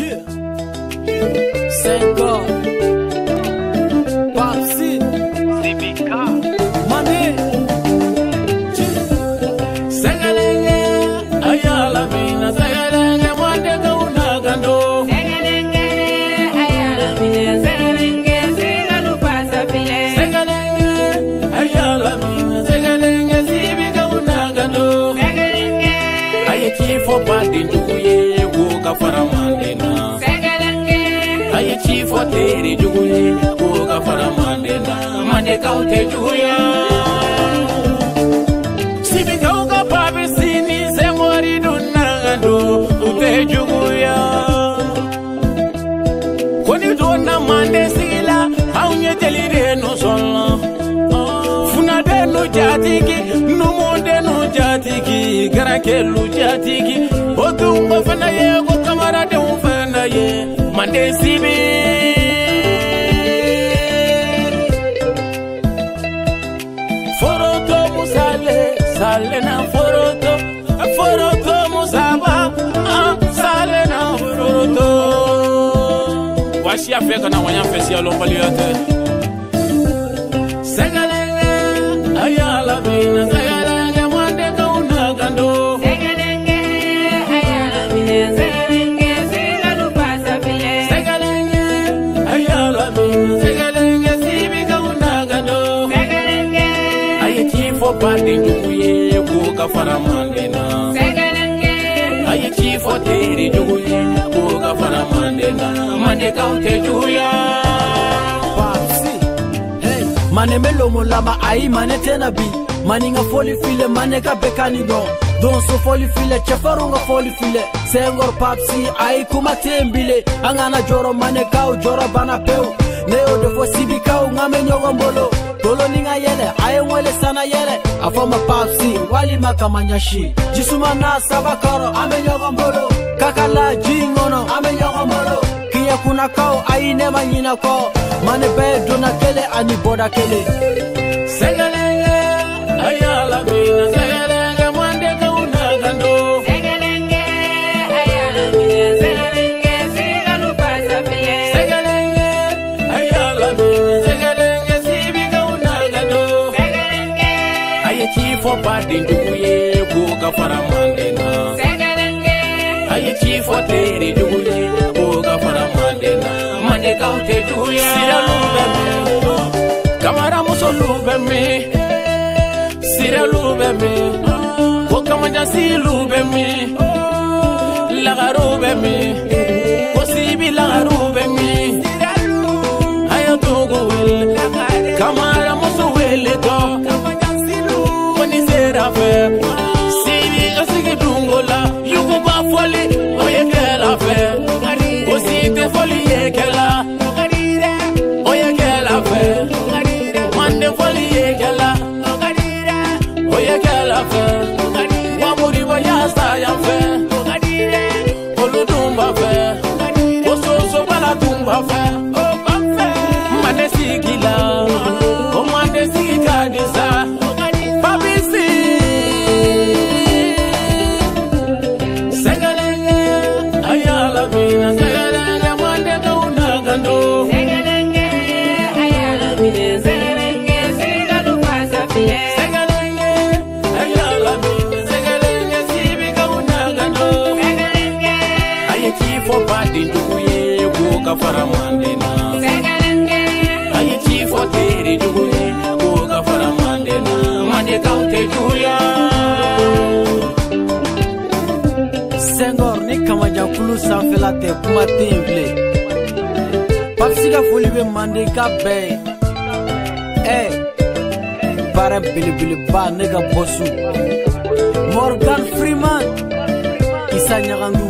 Senghor, Papsi, Sibika, Mane, Segalenge, Ayala Mina, Segalenge, Mwande Gauna Gando, Segalenge, Ayala Mina, Segalenge, Segalu Pasa Pile, Segalenge, Ayala Mina, Segalenge, Sibika Una Gando, Segalenge, Aye Chief of Bandi Duye, Woka Faramandena. Aye Chief of Terry Juye, Woga Faramandena, Mandekaute Juya. Sibikoga Pabisini, Semori Dunagado, Ute Juya. When you don't know Mandesila, how you tell it no solo. Funade no Jatiki, no Monde no Jatiki, Garakelu Jatiki, Otungo Fanaye, Kamara de Ufanaye. Mande sibi Foroto musale Sale na foroto Foroto musaba Sale na foroto Washi afeka na wanya fesi ya lombali yote Segalenge Ayala bina Segalenge Mwande kauna gando Segalenge, Ayala Mina, Segalenge, Segalu Pasa Pile, Ayala Mina, Segalenge, Sibika Una Gando, Segalenge, Aye Chief of Bandi Duye, Woga Faramandena, Segalenge, Aye Chief of Terry Duye, Woga Faramandena, Mandekaute Juya. Papsi, hey, mane melo molama ai mane tena bi, maninga foli file maneka bekani don. Don so foli file chefarunga foli file Senghor Papsi ai kuma tembile angana joro manekau joro bana peu neo defo sibikau ngame nyogo mbolo tolo ninga yele ai mwele sana yele afama Papsi wali makamanyashi jisuma na sabakaro ame nyogo mbolo kakala jingono ame nyogo mbolo kiya kuna kau ai nema nyina ko mane be dona kele ani boda kele Segalenge, Ayala Mina, Segalenge, Mwande Gando, Segalenge, Ayala Mina, Segalenge, Segalu Pasa Pile, Segalenge, Ayala Mina, Segalenge, Sibika Una Gando, Segalenge, Aye Chief of Bandi Duye, Woga Faramandena, Segalenge, Aye Chief of Terry Duye, Woga Faramandena, Mandekaute Juya. Sira lubeme, Kamara Muso lubeme, Sira lubeme, Wokamanja si lubeme, Lagarubeme, Wosibi Lagarubeme, Ayatogo will, Kamara Muso will it go, when he said affair, Sibi Osigidungola, you go back folly, or you get affair, Wosite folly, Kela, or you get affair, Mande folly, Kela, or you get affair, Wamuri Wayasta, Yafair, Oludumba fair, Ososo Balatumba fair, Manesigila, O Manesigadisa, Babisi, Segalenge, Ayala Mina, Segalenge, Mwande Gauna Gando, Segalenge, Ayala Mina, Segalenge, Segalu Pasa Pile, Segalenge, Ayala Mina, Segalenge, Sibika Una Gando, Segalenge, Aye Chief of Bandi Duye, Woga Faramandena, Segalenge, Aye Chief of Terry Duye, Woga Faramandena, Mandekaute Juya. Senghor ni kamanja kulu sanfela te kuma temple Papsi ka foli be mandeka be bara bilibili ba nega bosu Morgan Freeman Isa Nyagandu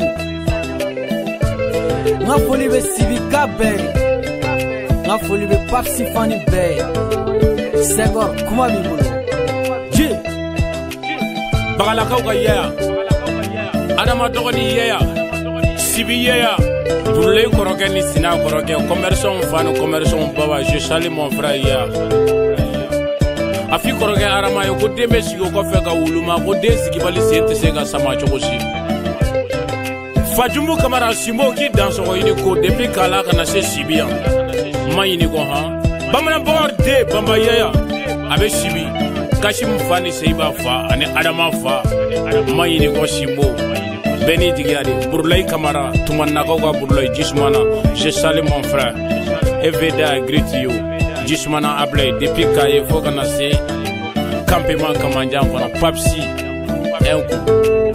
nga foli be Sibika be nga foli be Papsi Fani be Senghor kuma mi bolo je Bagala kauka yeah Adama dogoni yeah Sibi yeah Tourle koroke ni sina koroke Commerçant fanu commerçant baba Je salue mon frère yeah Afi koroke arama yo Kode mesi yo kofe ka uluma Kode siki bali sente sega sama chokoshi Fajumbu Kamara Simbo qui danse au Iniko depuis Kala kana se Sibiya. Ma Iniko ha. Bamana Borde Bambayaya avec Sibi. Kashim Fani Seiba fa ane Adama fa. Ma Iniko Simbo. Beni Digiari, Burlay Kamara, Tumanagoga Burlay Jismana. Je salue mon frère. Eveda greet you. Jismana Ablay depuis Kaye Fogana se. Campement Kamanjan Papsi.